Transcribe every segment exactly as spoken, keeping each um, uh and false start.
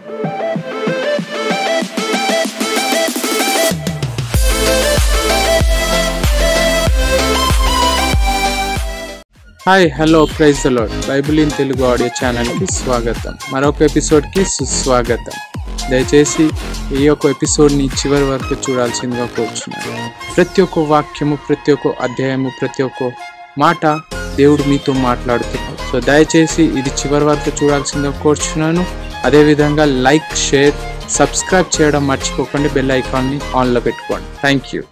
Hi hello praise the Lord Bible in Telugu audio ఛానల్కి స్వాగతం. మరొక ఎపిసోడ్కి సుస్వాగతం. దయచేసి ఈ యొక్క ఎపిసోడ్ని చివరి వరకు చూడాల్సిందిగా కోరుచున్నాను. ప్రతి ఒక్క వాక్యము, ప్రతి ఒక్క అధ్యాయము, ప్రతి ఒక్క మాట దేవుడు మీతో మాట్లాడుతున్నాడు. సో దయచేసి ఇది చివరి వరకు చూడాల్సిందిగా కోరుచున్నాను. అదేవిధంగా లైక్, షేర్, సబ్స్క్రైబ్ చేయడం మర్చిపోకండి. బెల్ ఐకాన్ని ఆన్లో పెట్టుకోండి. Thank you.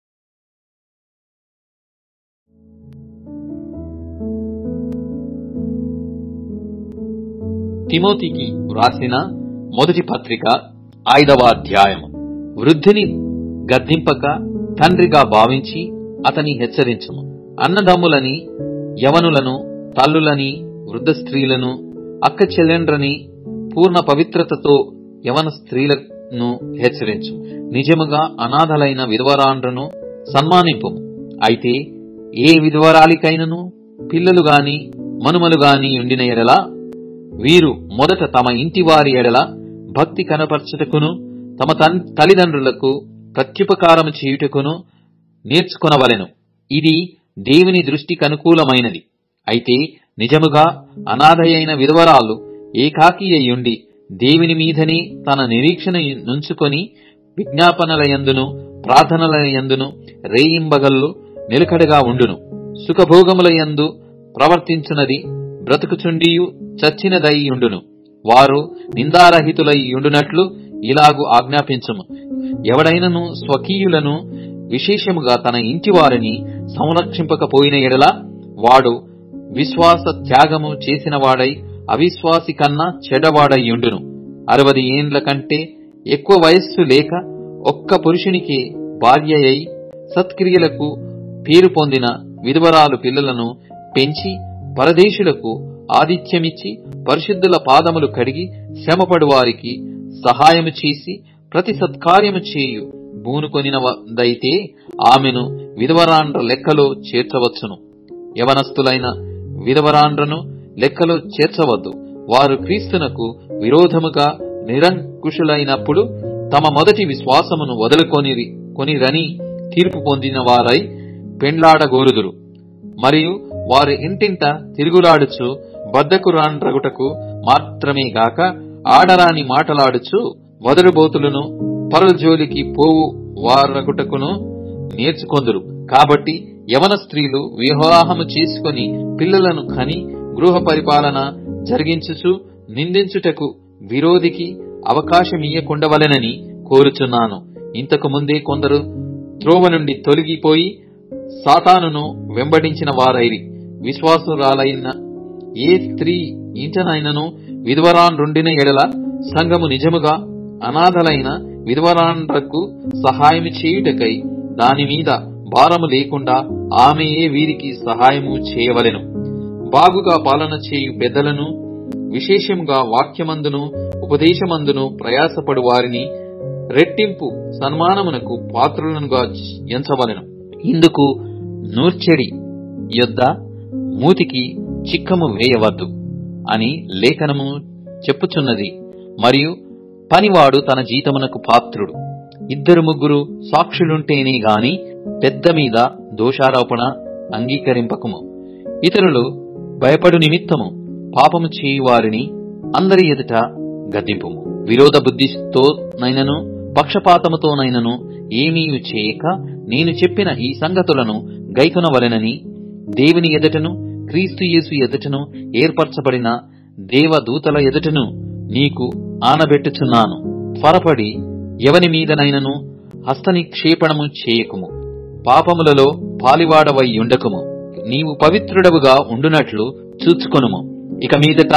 తిమోతికి వ్రాసిన మొదటి పత్రిక ఐదవ అధ్యాయము. వృద్ధిని గద్దింపక తండ్రిగా భావించి అతని హెచ్చరించుము. అన్నదమ్ములని, యవనులను, తల్లులని, వృద్ధ స్త్రీలను, అక్క చెల్లెండ్రని పూర్ణ పవిత్రతతో యవన స్త్రీలను హెచ్చరించు. నిజముగా అనాథలైన విధవరాండ్రను సన్మానింపు. అయితే ఏ విధవరాలికైనను పిల్లలు గాని మనుమలు గాని ఉండిన ఎడల వీరు మొదట తమ ఇంటి వారి ఎడల భక్తి కనపరచుటకును తమ తల్లిదండ్రులకు ప్రత్యుపకారము చేయుటకును నేర్చుకొనవలెను. ఇది దేవుని దృష్టికి అనుకూలమైనది. అయితే నిజముగా అనాథయైన విధవరాలు ఏకాకి అయ్యుండి దేవుని మీదనే తన నిరీక్షణ నుంచుకొని విజ్ఞాపనలయందును ప్రార్థనలయందును రేయింబగళ్ళు నిలకడగా ఉండును. సుఖభోగములయందు ప్రవర్తించున్నది బ్రతుకుచుండియు చచ్చినదయ్యుండును. వారు నిందారహితులయ్యుండునట్లు ఇలాగు ఆజ్ఞాపించుము. ఎవడైనను స్వకీయులను విశేషముగా తన ఇంటి వారిని సంరక్షింపకపోయిన ఎడల వాడు విశ్వాస త్యాగము చేసిన వాడై అవిశ్వాసి కన్నా చెడ్డవాడయ్యుండును. అరవది ఏండ్ల కంటే ఎక్కువ వయస్సు లేక ఒక్క పురుషునికి భార్య అయి సత్క్రియలకు పేరు పొందిన విధవరాలు పిల్లలను పెంచి పరదేశులకు ఆతిథ్యమిచ్చి పరిశుద్ధుల పాదములు కడిగి శ్రమపడు వారికి సహాయము చేసి ప్రతి సత్కార్యము చేయు బూనుకొనినదైతే ఆమెను విధవరాండ్ర లెక్కలో చేర్చవచ్చును. యవనస్తులైన విధవరాండ్రను లెక్కలో చేర్చవద్దు. వారు క్రీస్తునకు విరోధముగా నిరంకుశులైనప్పుడు తమ మొదటి విశ్వాసమును వదులుకొని కొనిరని తీర్పు పొందిన వారై పెండ్లాడగోరుదురు. మరియు వారి ఇంటింట తిరుగులాడుచు బద్ధకురాండ్రగుటకు మాత్రమే గాక ఆడరాని మాటలాడుచు వదరుబోతులను పరుల జోలికి పోవు వారగుటకును నేర్చుకొందురు. కాబట్టి యవన స్త్రీలు వివాహము చేసుకుని పిల్లలను కని గృహ పరిపాలన జరిగించుచు నిందించుటకు విరోధికి అవకాశమియ్యకుండవలెనని కోరుచున్నాను. ఇంతకు ముందే కొందరు త్రోవ నుండి తొలగిపోయి సాతానును వెంబడించిన వారైరి. విశ్వాసురాలైన ఏ స్త్రీ ఇంటనైనను విధవరాండ్రుండిన ఎడల సంఘము నిజముగా అనాథలైన విధవరాండ్రకు సహాయము చేయుటకై దానిమీద భారము లేకుండా ఆమెయే వీరికి సహాయము చేయవలెను. బాగుగా పాలన చేయు పెద్దలను, విశేషముగా వాక్యమందును ఉపదేశమందును ప్రయాసపడు వారిని రెట్టింపు సన్మానమునకు పాత్రులనుగా ఎంచవలెను. ఇందుకు నూర్చెడి యొద్ద మూతికి చిక్కము వేయవద్దు అని లేఖనము చెప్పుచున్నది. మరియు పనివాడు తన జీతమునకు పాత్రుడు. ఇద్దరు ముగ్గురు సాక్షులుంటేనే గాని పెద్ద మీద దోషారోపణ అంగీకరింపకము. ఇతరులు భయపడు నిమిత్తము పాపము చేయువారిని అందరి ఎదుట గద్దింపుము. విరోధ బుద్ధితోనైనను పక్షపాతముతోనైనను ఏమీ చేయక నేను చెప్పిన ఈ సంగతులను గైకొనవలెనని దేవుని ఎదుటను క్రీస్తు యేసు ఎదుటను ఏర్పరచబడిన దేవదూతల ఎదుటను నీకు ఆనబెట్టుచున్నాను. త్వరపడి ఎవని మీదనైనను హస్తనిక్షేపణము చేయకుము. పాపములలో పాలివాడవై ఉండకుము. నీవు పవిత్రుడవుగా ఉండునట్లు చూచుకొనుము. ఇక మీదట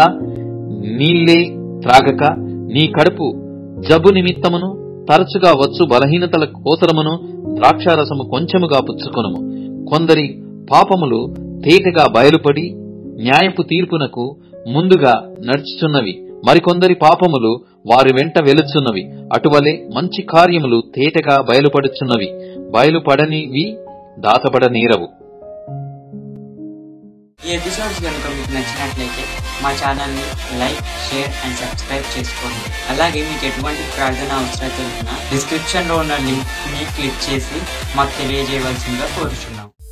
నీళ్లే త్రాగక నీ కడుపు జబ్బు నిమిత్తమును తరచుగా వచ్చు బలహీనతల కోసరమును ద్రాక్షారసము కొంచెముగా పుచ్చుకొనుము. కొందరి పాపములు తేటగా బయలుపడి న్యాయపు తీర్పునకు ముందుగా నడుచుచున్నవి. మరికొందరి పాపములు వారి వెంట వెలుచున్నవి. అటువలే మంచి కార్యములు తేటగా బయలుపడుచున్నవి. బయలుపడనివి దాచబడనేరవు. ఈ ఎపిసోడ్స్ కనుక మీకు నచ్చినట్లయితే మా ఛానల్ని లైక్, షేర్ అండ్ సబ్స్క్రైబ్ చేసుకోండి. అలాగే మీకు ఎటువంటి ప్రార్థన అవసరం ఉన్నా డిస్క్రిప్షన్లో ఉన్న లింక్ని క్లిక్ చేసి మాకు తెలియజేయవలసిందిగా కోరుచున్నాం.